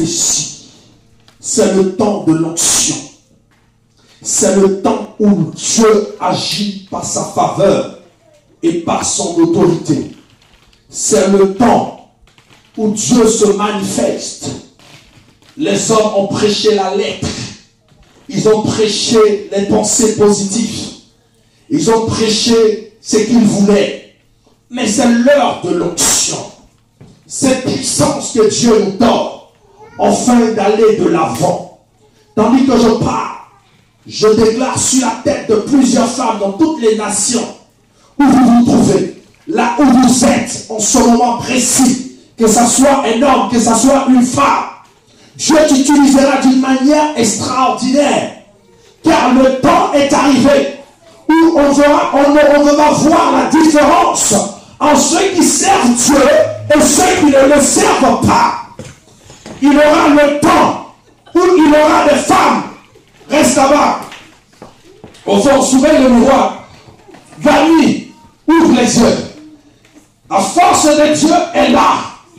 prophétie. C'est le temps de l'onction. C'est le temps où Dieu agit par sa faveur et par son autorité. C'est le temps où Dieu se manifeste. Les hommes ont prêché la lettre. Ils ont prêché les pensées positives. Ils ont prêché ce qu'ils voulaient. Mais c'est l'heure de l'onction. Cette puissance que Dieu nous donne afin d'aller de l'avant. Tandis que je parle, je déclare sur la tête de plusieurs femmes dans toutes les nations où vous vous trouvez, là où vous êtes en ce moment précis, que ce soit un homme, que ce soit une femme, Dieu t'utilisera d'une manière extraordinaire, car le temps est arrivé où on va voir la différence en ceux qui servent Dieu et ceux qui ne le servent pas. Il aura le temps où il aura des femmes. Reste là-bas. Au fond, soulève le miroir. Va-lui, ouvre les yeux. La force de Dieu est là.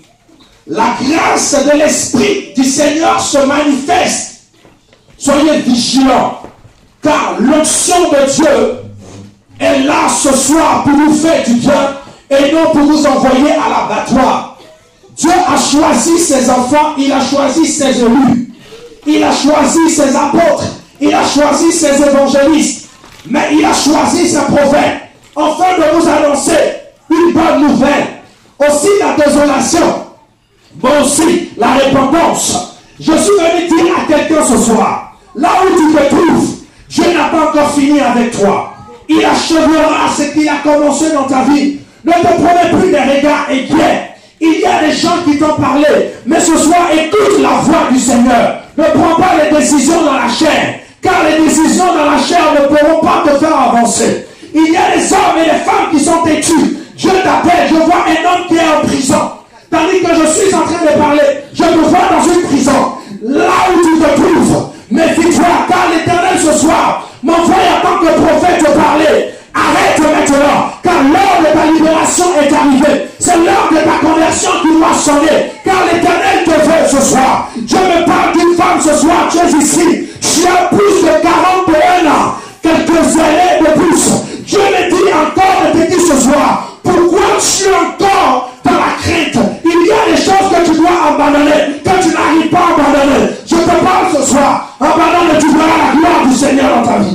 La grâce de l'Esprit du Seigneur se manifeste. Soyez vigilants, car l'onction de Dieu est là ce soir pour vous faire du bien et non pour vous envoyer à l'abattoir. Dieu a choisi ses enfants, il a choisi ses élus, il a choisi ses apôtres, il a choisi ses évangélistes, mais il a choisi ses prophètes afin de vous annoncer une bonne nouvelle. Aussi la désolation, mais aussi la repentance. Je suis venu dire à quelqu'un ce soir, là où tu te trouves, Dieu n'a pas encore fini avec toi. Il achèvera ce qu'il a commencé dans ta vie. Ne te prenez plus des regards inquiets. Il y a des gens qui t'ont parlé, mais ce soir, écoute la voix du Seigneur. Ne prends pas les décisions dans la chair, car les décisions dans la chair ne pourront pas te faire avancer. Il y a des hommes et des femmes qui sont têtus. Dieu t'appelle, je vois un homme qui est en prison. Tandis que je suis en train de parler, je me vois dans une prison. Là où tu te trouves, méfie-toi, car l'Éternel ce soir m'envoie en tant que prophète te parler. Arrête maintenant, car l'heure de ta libération est arrivée. C'est l'heure de ta conversion qui doit sonner, car l'Éternel te veut ce soir. Je me parle d'une femme ce soir, tu es ici. Tu as plus de 41 ans, quelques années de plus. Dieu me dit encore de te dire ce soir, pourquoi tu es encore dans la crainte? Il y a des choses que tu dois abandonner, que tu n'arrives pas à abandonner. Je te parle ce soir, abandonne et tu verras la gloire du Seigneur dans ta vie.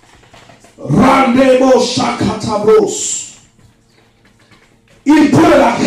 Rendez-vous chakatabros. Il pleut la